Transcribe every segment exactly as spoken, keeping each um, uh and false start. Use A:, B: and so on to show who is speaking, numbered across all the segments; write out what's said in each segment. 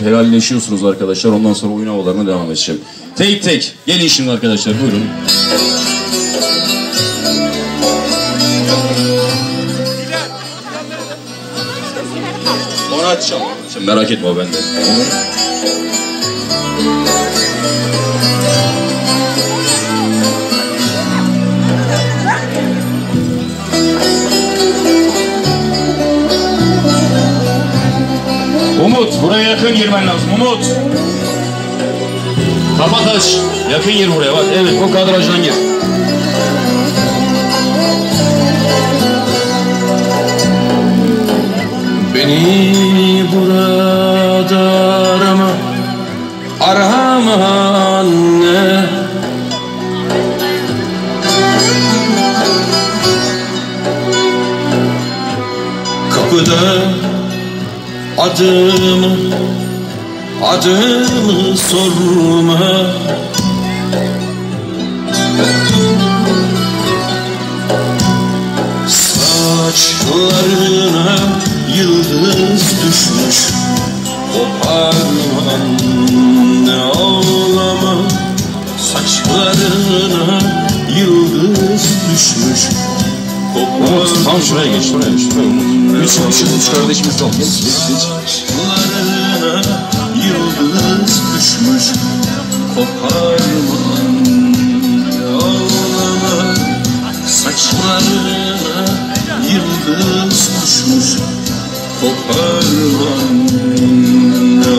A: helalleşiyorsunuz arkadaşlar. Ondan sonra oyun havalarına devam edeceğim. Tek tek. Gelin şimdi arkadaşlar, buyurun. Onu açacağım. Sen merak etme, o bende. Umut, buraya yakın girmen lazım. Umut. Kapat aç. Yakın gir buraya bak. Evet, o kadrajdan gir.
B: Beni burada arama, arama anne. Kapıda adımı, adımı sorma. Saçlarına yıldız düşmüş, koparma anne, ağlama. Saçlarına yıldız düşmüş,
A: Umut, tam şuraya geç, şuraya geç, şuraya Umut. Üç, üç, üç kardeşimiz kaldı. Geç, geç, geç.
B: Saçlarına yıldız düşmüş, koparma anne, ağlama. Saçlarına yıldız düşmüş, koparma anne.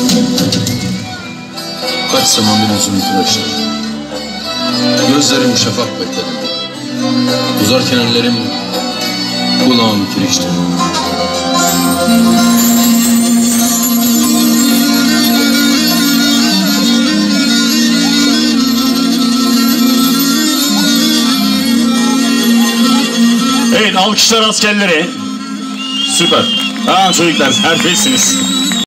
B: Kaç zamandır uzun tıraşlar, gözlerim şafak bekledim. Uzarken ellerim kulağım kirişti.
A: Evet, alkışlar askerlere. Süper. Tamam çocuklar, serbestsiniz.